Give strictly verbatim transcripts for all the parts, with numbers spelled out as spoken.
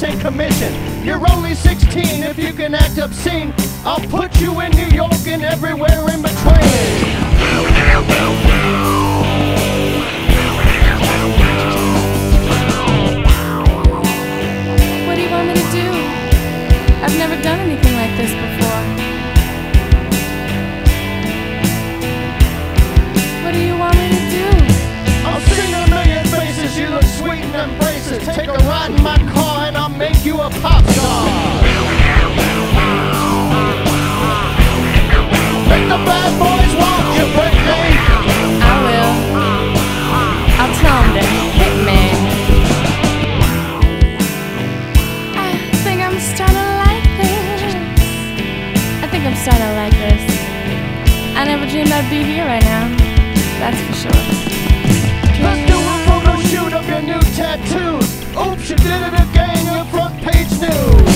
percent commission. You're only sixteen if you can act obscene. I'll put you in New York and everywhere in between. What do you want me to do? I've never done anything like this before. What do you want me to do? I'll sing a million faces, you look sweet in them braces. Take a ride in my car and I'll make you a pop star. Make the bad boys want you, Britney. I will. I'll tell them to hit me. I think I'm starting to like this. I think I'm starting to like this. I never dreamed I'd be here right now. That's for sure. Let's do a photo shoot of your new tattoos. Oops, you did it again, your front page news.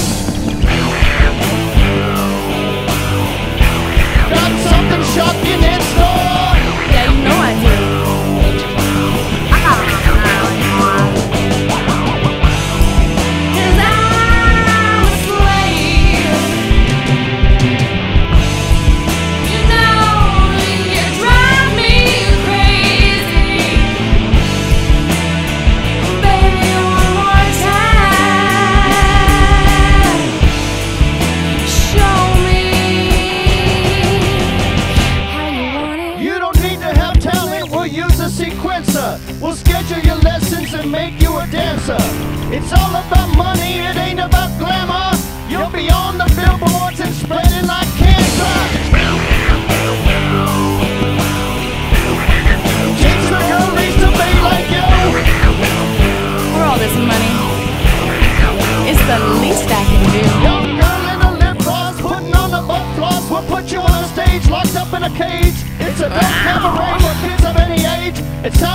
Got something shocking in store. Yeah, you know I do. Cause I'm a slave. You know you drive me crazy. Baby, one more time. Show me how you want it. You don't need to have talent, we'll use a sequencer. We'll schedule your lessons and make you a dancer. It's all about money, it ain't about glamour. You'll be on the billboards and spreading like cancer. Teach the girlies to be like you. For all this money, it's the least I can do. Young girl in a lip gloss, putting on the butt floss. We'll put you on a stage, locked up in a cage. It's a big cabaret for kids of any age. It's time